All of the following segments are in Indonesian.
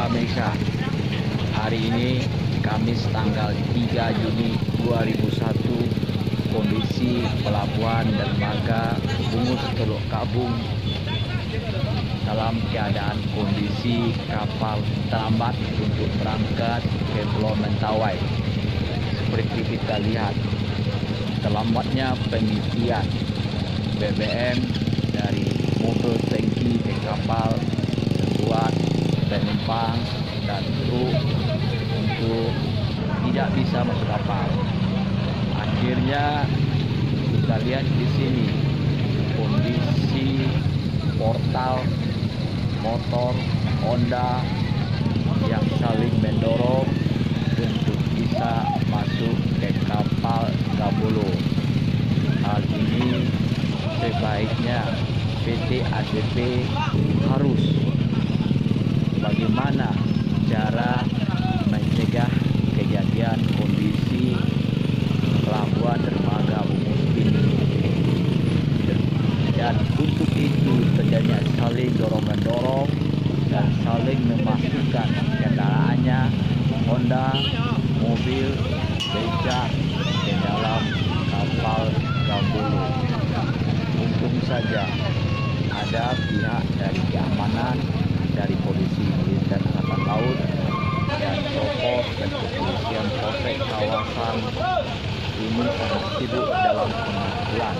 Mega. Hari ini Kamis tanggal 3 Juni 2001, kondisi pelabuhan dermaga Bungus Teluk Kabung dalam keadaan kondisi kapal terlambat untuk berangkat ke Pulau Mentawai. Seperti kita lihat, terlambatnya pengisian BBM dari mobil tangki ke kapal membuat penumpang dan kru untuk tidak bisa masuk kapal. Akhirnya kita lihat di sini kondisi portal motor Honda yang saling mendorong untuk bisa masuk ke kapal Gambolo. Hal ini sebaiknya PT ADP harus bagaimana cara mencegah kejadian kondisi pelabuhan dermaga Bungus ini, dan untuk itu terjadinya saling dorong-mendorong dan saling memasukkan kendaraannya Honda, mobil, becak ke dalam kapal Gambolo. Untung saja ada pihak dari keamanan, dari polisi militer angkatan laut dan Propos dan kepolisian polsek kawasan ini sangat sibuk dalam pengaturan.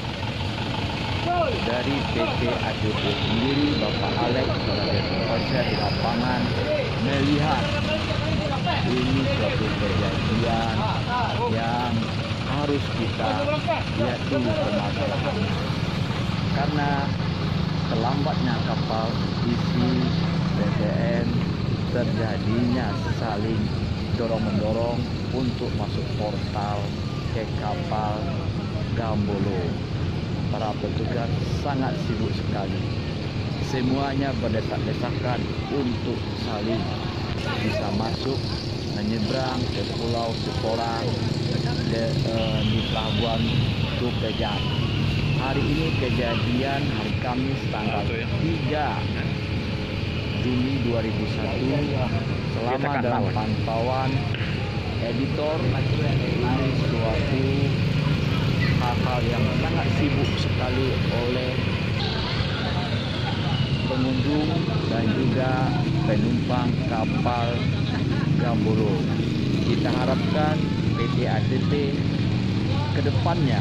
Dari PT ADP sendiri, Bapak Alex sebagai penguasa di lapangan melihat ini suatu kejadian yang harus kita lihat dulu permasalahannya, karena terlambatnya kapal isi BBM terjadinya saling dorong-mendorong untuk masuk portal ke kapal Gambolo. Para petugas sangat sibuk sekali, semuanya berdesak-desakan untuk saling bisa masuk menyeberang ke Pulau Sekorang di pelabuhan Tupejat. Hari ini kejadian hari Kamis tanggal 3 Juni 2001. Selama dalam pantauan editor, ini suatu hal-hal yang sangat sibuk sekali oleh pengunjung dan juga penumpang kapal Gambolo. Kita harapkan PT ADP ke depannya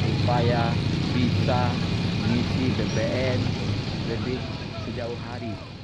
supaya bisa mengisi BBM lebih sejauh hari.